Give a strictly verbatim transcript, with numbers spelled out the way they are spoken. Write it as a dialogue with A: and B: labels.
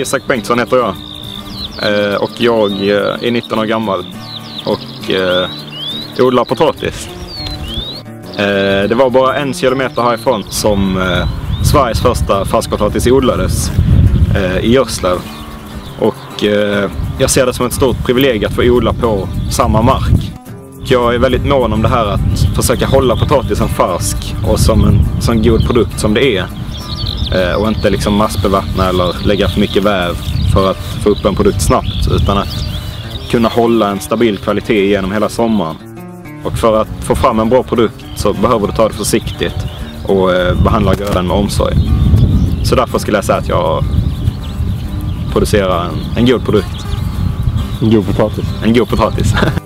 A: Isak Bengtsson heter jag. Eh, och jag är nitton år gammal och eh, odlar potatis. Eh, det var bara en kilometer härifrån som eh, Sveriges första färskpotatis odlades eh, i Görslev. Och eh, jag ser det som ett stort privilegium att få odla på samma mark. Jag är väldigt mån om det här att försöka hålla potatisen färsk och som en sån god produkt som det är. Eh, och inte liksom massbevattna eller lägga för mycket väv för att få upp en produkt snabbt, utan att kunna hålla en stabil kvalitet genom hela sommaren. Och för att få fram en bra produkt så behöver du ta det försiktigt och eh, behandla grödan med omsorg. Så därför skulle jag säga att jag producerar en, en god produkt.
B: En god potatis.
A: En god potatis.